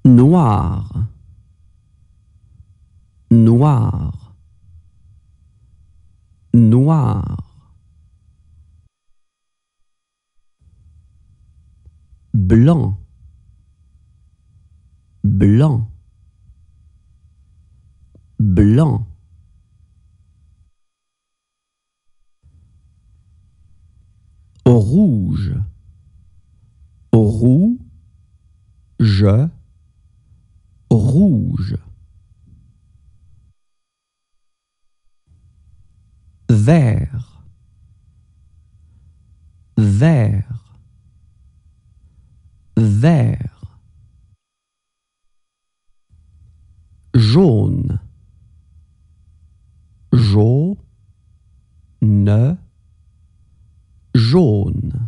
noir, noir, noir. Blanc, blanc, blanc. Rouge, rouge, rouge. Vert, vert, vert. Jaune, jaune, jaune.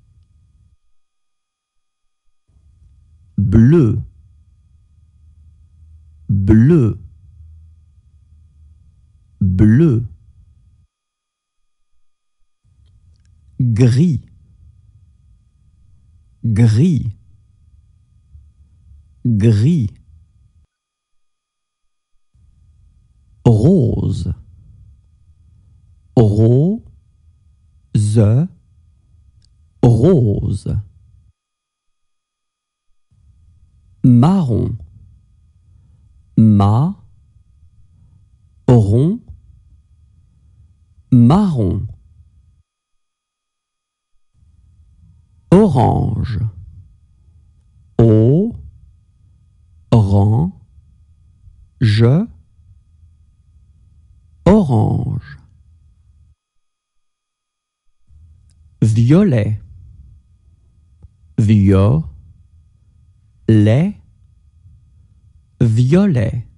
Bleu, bleu, bleu. Gris, gris, gris. Rose, rose, rose. Marron, marron, marron. Orange, orange, orange. Violet, violet, violet.